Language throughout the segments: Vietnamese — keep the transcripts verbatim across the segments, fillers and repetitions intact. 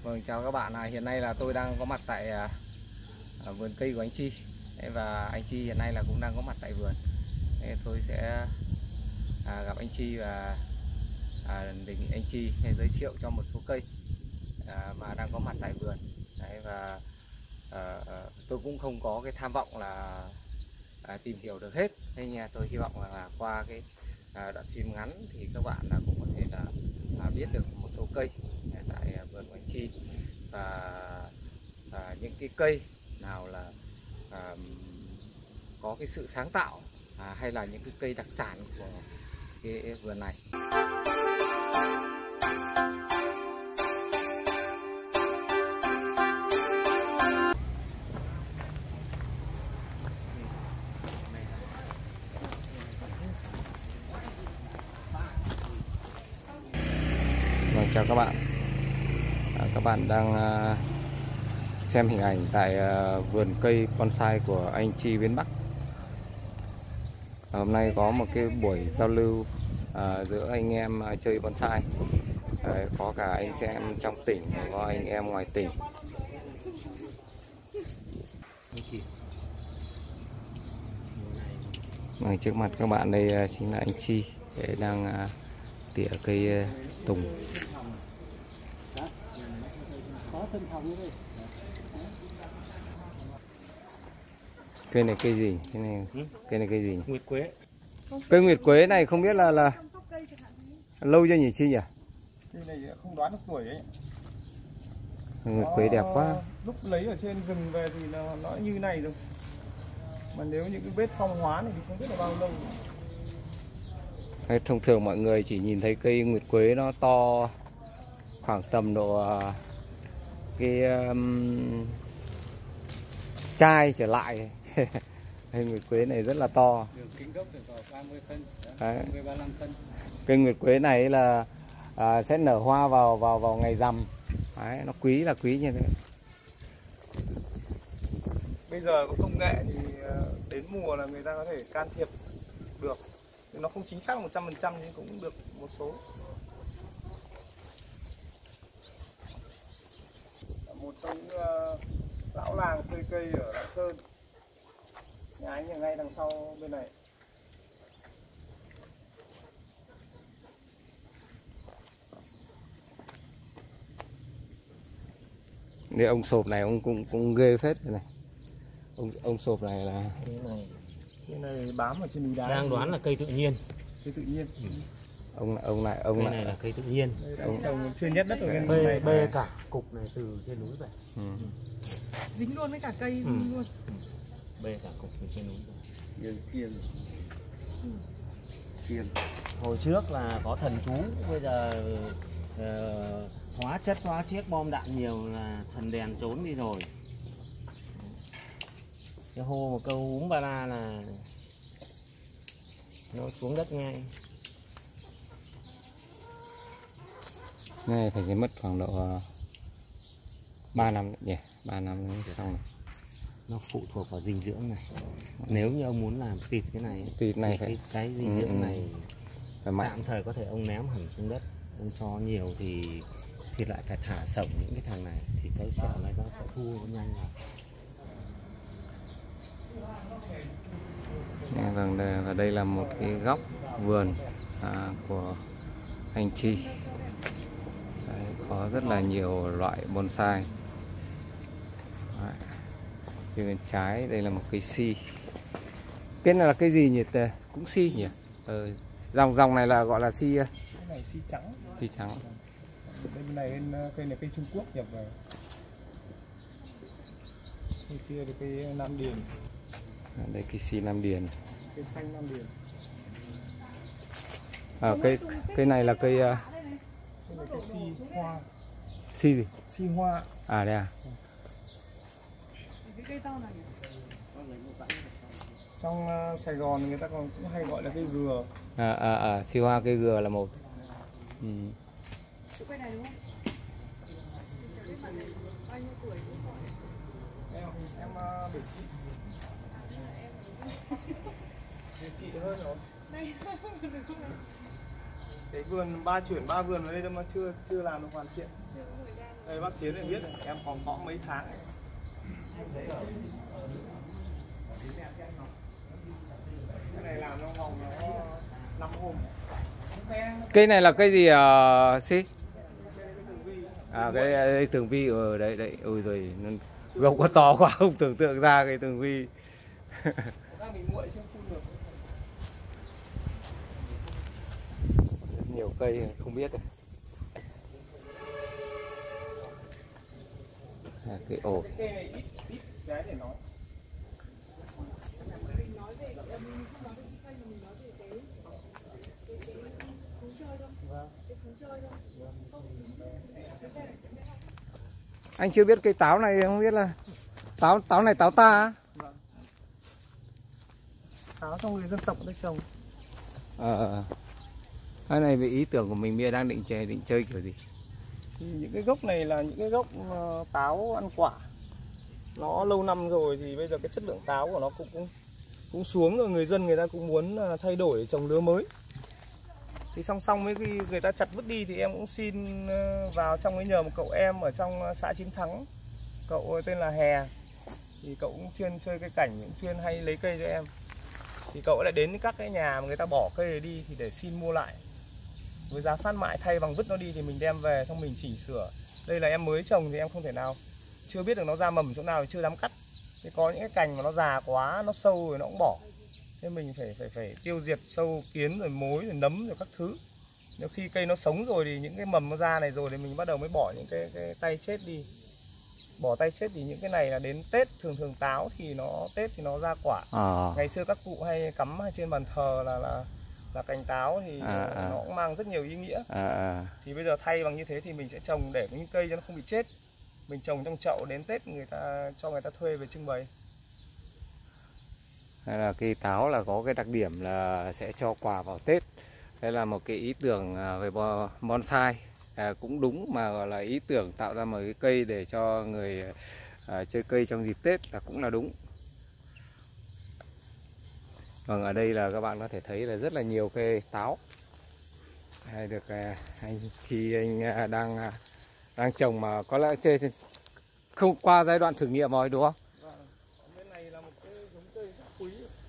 Vâng, chào các bạn. À, hiện nay là tôi đang có mặt tại à, vườn cây của anh Chi. Đấy, và anh Chi hiện nay là cũng đang có mặt tại vườn. Đấy, tôi sẽ à, gặp anh Chi và à, đề nghị anh Chi giới thiệu cho một số cây à, mà đang có mặt tại vườn. Đấy, và à, tôi cũng không có cái tham vọng là à, tìm hiểu được hết. Thế nhưng tôi hy vọng là qua cái à, đoạn phim ngắn thì các bạn là cũng có thể là à, biết được một số cây tại vườn của anh Chi, và à, những cái cây nào là à, có cái sự sáng tạo à, hay là những cái cây đặc sản của cái vườn này. Vâng, chào các bạn. À, các bạn đang à, xem hình ảnh tại à, vườn cây bonsai của anh Chi Biến Bắc. À, hôm nay có một cái buổi giao lưu à, giữa anh em à, chơi bonsai. À, có cả anh em trong tỉnh, có anh em ngoài tỉnh. À, trước mặt các bạn đây à, chính là anh Chi để đang à, tỉa cây à, tùng. Cây này cây gì? Cây này, ừ? Cây này cây gì? Nguyệt quế. Cây nguyệt quế này không biết là là lâu chưa nhỉ Chi nhỉ? Cây này không đoán được tuổi ấy. Nguyệt quế đẹp quá. Lúc lấy ở trên rừng về thì nó, nó như này rồi. Mà nếu những cái vết phong hóa này thì không biết là bao lâu. Hay, thông thường mọi người chỉ nhìn thấy cây nguyệt quế nó to khoảng tầm độ cái um, chai trở lại. Cây nguyệt quế này rất là to. Đường kính gốc được vào ba mươi phân, ba mươi lăm phân. Cây nguyệt quế này là à, sẽ nở hoa vào vào vào ngày rằm. Đấy, nó quý là quý như thế. Bây giờ có công nghệ thì đến mùa là người ta có thể can thiệp được. Nó không chính xác một trăm phần trăm nhưng cũng được một số. Một trong những uh, lão làng chơi cây ở Lạng Sơn. Nhà anh ở ngay đằng sau bên này. Đây ông sộp này ông cũng cũng ghê phết này. Ông ông sộp này là cái này cái này bám ở trên núi đá. Đang đoán là cây tự nhiên. Cây tự nhiên. Ừ. Ông ông này ông cây này này là cây tự nhiên. Ông trồng chưa nhất đất ở bên bê, này. Bê cả cục này từ trên núi về. Ừ. Dính luôn với cả cây ừ. luôn. Ừ. Bê cả cục từ trên núi về. Kiêng kiêng. Ừ. Kiêng. Hồi trước là có thần chú, bây giờ uh, hóa chất hóa chiếc bom đạn nhiều là thần đèn trốn đi rồi. Cái hô một câu húm ba la là nó xuống đất ngay. này phải mất khoảng độ ba năm nhỉ, yeah, ba năm xong rồi. Nó phụ thuộc vào dinh dưỡng này. Nếu như ông muốn làm thịt cái này, thịt này cái, phải cái dinh dưỡng ừ, này phải mạnh. Tạm thời có thể ông ném hẳn xuống đất, ông cho nhiều thì thịt lại phải thả sổng những cái thằng này thì cái sẹo này nó sẽ thu nhanh vào. À, vâng, đây, và đây là một cái góc vườn à, của anh Chi. Đấy, có rất là nhiều loại bonsai. Đấy. Phía bên trái đây là một cây si. Cái này là cây gì nhỉ? Cũng si nhỉ? Ờ, dòng dòng này là gọi là si. Cái này si trắng. Si trắng. Bên này bên cây này cây Trung Quốc nhập về. Cây kia là cây Nam Điền. À, đây cây si Nam Điền. Cây xanh Nam Điền. À, cây cây này là cây. Uh... Cây này cây si hoa. Si gì? Si hoa. À đây à? Cái cây to này nhỉ? Trong uh, Sài Gòn người ta còn cũng hay gọi là cây gừa. À à à, si hoa cây gừa là một. Ừ. Cây này đúng không? Bao nhiêu tuổi? Em em uh, để chị. Chị hơn rồi. Đây, cái vườn ba chuyển ba vườn ở đây mà chưa chưa làm được hoàn thiện. Đây bác Chiến này biết rồi, em còn có mấy tháng ấy. Cái này làm trong vòng nó năm hôm. Cây này là cây gì à, Si? À cái đây tường vi ở đấy đấy, ôi rồi gốc có to quá không tưởng tượng ra cái tường vi. Nhiều cây không biết. À, cái ổ. Cây này ít ít cái để nói. Anh chưa biết cây táo này, không biết là táo táo này táo ta á? Vâng. Táo trong người dân tộc ở đây trồng. Ờ. Cái này về ý tưởng của mình bây giờ đang định chơi định chơi kiểu gì? Thì những cái gốc này là những cái gốc uh, táo ăn quả. Nó lâu năm rồi thì bây giờ cái chất lượng táo của nó cũng cũng xuống rồi, người dân người ta cũng muốn uh, thay đổi để trồng lứa mới. Thì song song với khi người ta chặt vứt đi thì em cũng xin uh, vào trong ấy nhờ một cậu em ở trong uh, xã Chiến Thắng. Cậu tên là Hè. Thì cậu cũng chuyên chơi cây cảnh, cũng chuyên hay lấy cây cho em. Thì cậu lại đến các cái nhà mà người ta bỏ cây đi thì để xin mua lại với giá phát mại, thay bằng vứt nó đi thì mình đem về xong mình chỉnh sửa. Đây là em mới trồng thì em không thể nào chưa biết được nó ra mầm chỗ nào thì chưa dám cắt. Thế có những cái cành mà nó già quá, nó sâu rồi nó cũng bỏ. Thế mình phải phải phải tiêu diệt sâu, kiến rồi mối rồi nấm rồi các thứ. Nếu khi cây nó sống rồi thì những cái mầm nó ra này rồi thì mình bắt đầu mới bỏ những cái, cái tay chết đi. Bỏ tay chết thì những cái này là đến Tết, thường thường táo thì nó Tết thì nó ra quả. À. Ngày xưa các cụ hay cắm trên bàn thờ là là là cành táo thì à, à. nó cũng mang rất nhiều ý nghĩa. À, à. Thì bây giờ thay bằng như thế thì mình sẽ trồng để những cây cho nó không bị chết. Mình trồng trong chậu đến Tết người ta cho người ta thuê về trưng bày. Hay là cây táo là có cái đặc điểm là sẽ cho quả vào Tết. Đây là một cái ý tưởng về bonsai. À, cũng đúng, mà gọi là ý tưởng tạo ra một cái cây để cho người à, chơi cây trong dịp Tết là cũng là đúng. Vâng, ở đây là các bạn có thể thấy là rất là nhiều cây táo. Đây được à, anh thì anh à, đang à, đang trồng mà có lẽ chơi không qua giai đoạn thử nghiệm rồi đúng không? Vâng. Bên này là một cái giống cây rất quý.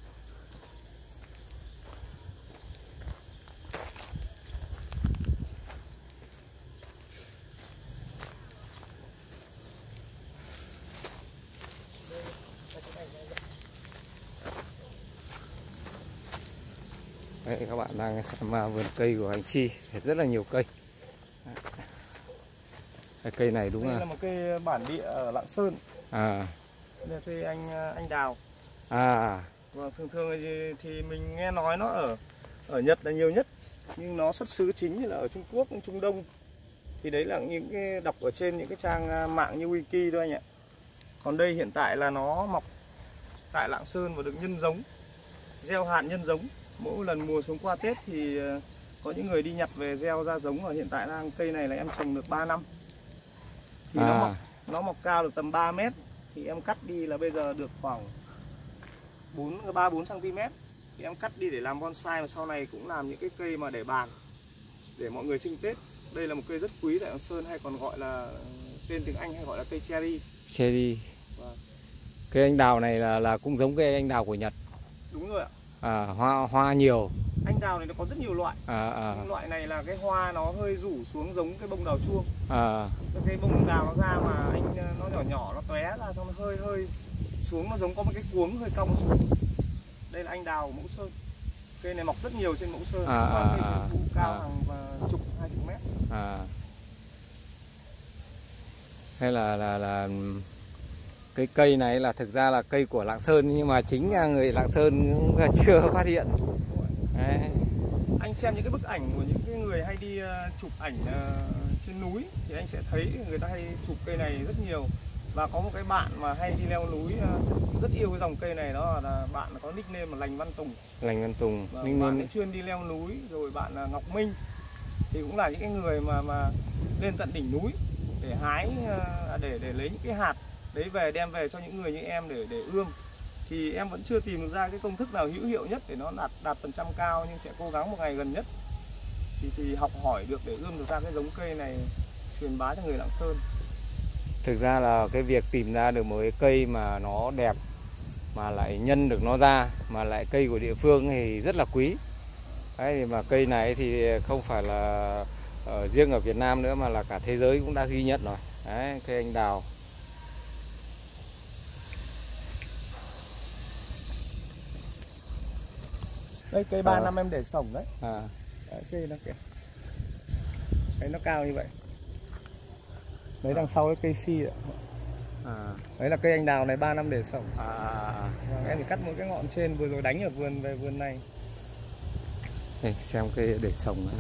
Đấy, các bạn đang xem vườn cây của anh Chi, rất là nhiều cây. Cái cây này đúng Đây là... là một cây bản địa ở Lạng Sơn. À. Đây là cây anh anh đào. À. Và thường thường thì, thì mình nghe nói nó ở ở Nhật là nhiều nhất, nhưng nó xuất xứ chính là ở Trung Quốc, Trung Đông. Thì đấy là những cái đọc ở trên những cái trang mạng như Wiki thôi anh ạ. Còn đây hiện tại là nó mọc tại Lạng Sơn và được nhân giống, gieo hạt nhân giống. Mỗi lần mùa xuống qua Tết thì có những người đi nhặt về gieo ra giống, và hiện tại là cây này là em trồng được ba năm. Thì à. nó mọc nó mọc cao được tầm ba mét, thì em cắt đi là bây giờ được khoảng ba bốn xăng ti mét. Thì em cắt đi để làm bonsai, và sau này cũng làm những cái cây mà để bàn để mọi người trưng Tết. Đây là một cây rất quý tại Lạng Sơn, hay còn gọi là tên tiếng Anh hay gọi là cây cherry. Cherry. Vâng. Cây anh đào này là là cũng giống cây anh đào của Nhật. Đúng rồi ạ. À, hoa hoa nhiều. Anh đào này nó có rất nhiều loại. À, à. Nhưng loại này là cái hoa nó hơi rủ xuống giống cái bông đào chuông. À. Cái bông đào nó ra mà anh nó nhỏ nhỏ nó tóe ra, xong nó hơi hơi xuống, nó giống có một cái cuống hơi cong xuống. Đây là anh đào Mẫu Sơn. Cây này mọc rất nhiều trên Mẫu Sơn. À, à, cây à, phụ cao à. hàng và chục hai chục mét. À. Hay là là là cái cây này là thực ra là cây của Lạng Sơn, nhưng mà chính người Lạng Sơn cũng chưa phát hiện. Đấy. Anh xem những cái bức ảnh của những cái người hay đi uh, chụp ảnh uh, trên núi thì anh sẽ thấy người ta hay chụp cây này rất nhiều. Và có một cái bạn mà hay đi leo núi uh, rất yêu cái dòng cây này, đó là bạn có nickname là Lành Văn Tùng. Lành Văn Tùng. Và bạn ấy chuyên đi leo núi. Rồi bạn là Ngọc Minh thì cũng là những cái người mà mà lên tận đỉnh núi để hái uh, để để lấy những cái hạt đấy về, đem về cho những người như em để để ươm. Thì em vẫn chưa tìm được ra cái công thức nào hữu hiệu nhất để nó đạt đạt phần trăm cao, nhưng sẽ cố gắng một ngày gần nhất thì thì học hỏi được để ươm được ra cái giống cây này truyền bá cho người Lạng Sơn. Thực ra là cái việc tìm ra được một cái cây mà nó đẹp mà lại nhân được nó ra mà lại cây của địa phương thì rất là quý. Đấy, thì mà cây này thì không phải là ở riêng ở Việt Nam nữa mà là cả thế giới cũng đã ghi nhận rồi. Đấy, cây anh đào. Đây cây ba À. năm em để sổng đấy. À, Đấy, cây nó kìa. Đấy nó cao như vậy. Đấy đằng sau cái cây si ạ. à, Đấy là cây anh đào này ba năm để sổng. à, à. Vâng, em chỉ cắt mỗi cái ngọn trên vừa rồi đánh ở vườn về vườn này. Đây, xem cây để sổng này.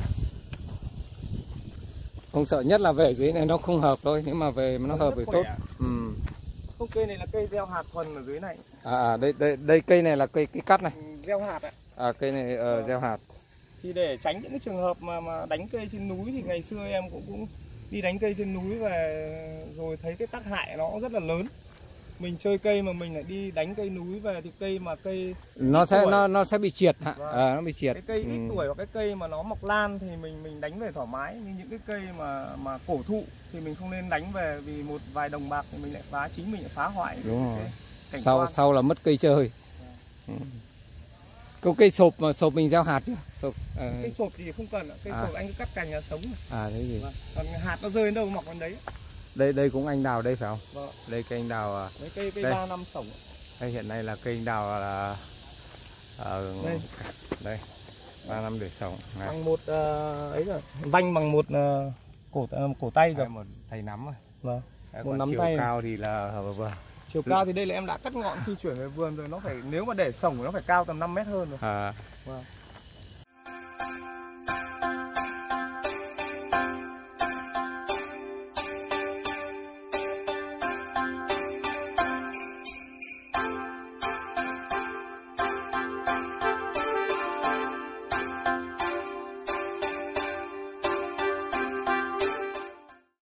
Không sợ nhất là về dưới này nó không hợp thôi, nhưng mà về mà nó Nó hợp rất thì khỏe. tốt. Ừ. Không, cây này là cây gieo hạt thuần ở dưới này. À, à đây, đây đây cây này là cây cây cắt này. Ừ, gieo hạt ạ. À, cây này uh, gieo hạt. Thì để tránh những cái trường hợp mà mà đánh cây trên núi thì ngày xưa em cũng cũng đi đánh cây trên núi về rồi thấy cái tác hại nó rất là lớn. Mình chơi cây mà mình lại đi đánh cây núi về thì cây mà cây Nó ít sẽ tuổi. nó nó sẽ bị triệt hả? Vâng. À, nó bị triệt. Cái cây ít Ừ. tuổi hoặc cái cây mà nó mọc lan thì mình mình đánh về thoải mái, nhưng những cái cây mà mà cổ thụ thì mình không nên đánh về, vì một vài đồng bạc thì mình lại phá, chính mình lại phá hoại Đúng rồi. cái cảnh Sau quan. sau là mất cây chơi. Ừ. Câu cây sộp mà sộp mình gieo hạt chứ? Sộp. ờ, Cây sộp thì không cần ạ, cây À. sộp anh cứ cắt cành là sống. À đấy gì? Vâng. Còn hạt nó rơi đến đâu mọc đến đấy. Đây đây cũng anh đào đây phải không? Vâng. Đây cây anh đào à. Đấy, cây cây Đây. ba năm sổng. Đây hiện nay là cây anh đào là ờ, Đây. đây ba năm để sống này. Bằng một uh, ấy rồi, vanh bằng một uh, cổ uh, cổ tay rồi. Đây, một tay nắm rồi. Vâng. Đấy, Một còn nắm chiều tay. cao thì là vừa vừa. Chiều cao thì đây là em đã cắt ngọn khi chuyển về vườn rồi, nó phải, nếu mà để sổng nó phải cao tầm năm mét hơn rồi. À, Vâng.